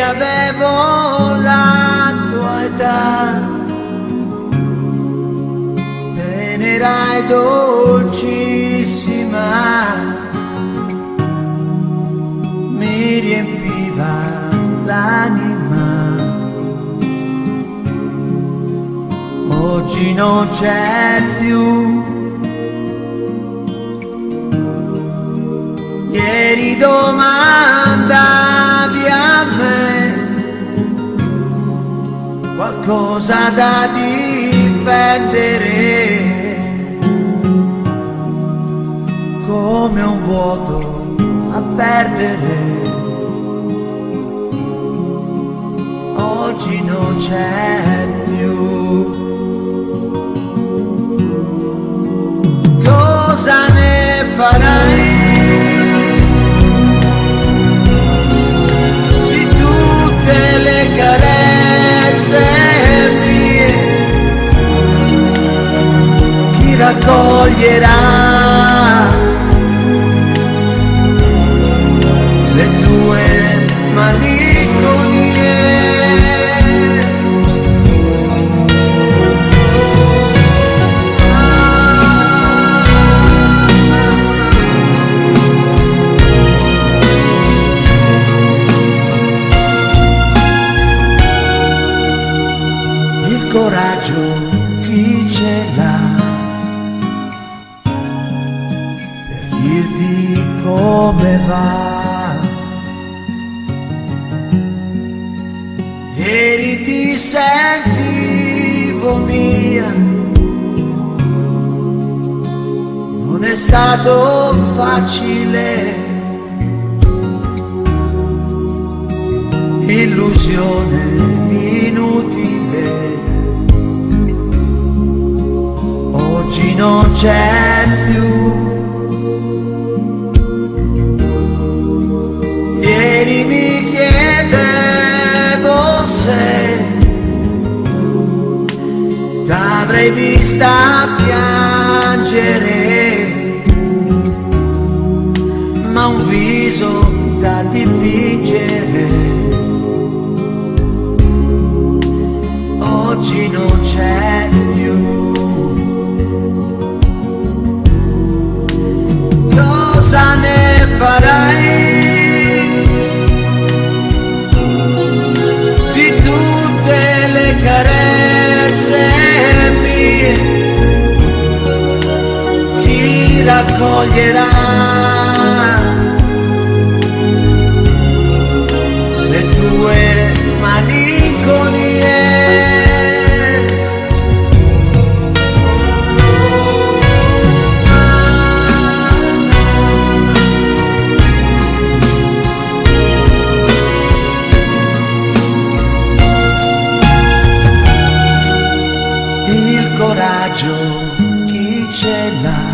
avevo la tua età, te ne erai dolcissima, mi riempiva l'anima. Oggi non c'è più. Ieri domandavi a me qualcosa da difendere, come un vuoto a perdere. Oggi non c'è più. Cosa ne farai di tutte le carezze mie? Chi raccoglierà le tue malinconie? Il coraggio chi ce l'ha per dirti come va? Ieri ti sentivo mia, non è stato facile, illusione inutile. Oggi non c'è più. Ieri mi chiedevo se t'avrei vista piangere, ma un viso da dipingere. Oggi non c'è più. Cosa ne farai di tutte le carezze mie? Chi raccoglierà le tue malinconie? Il coraggio chi ce l'ha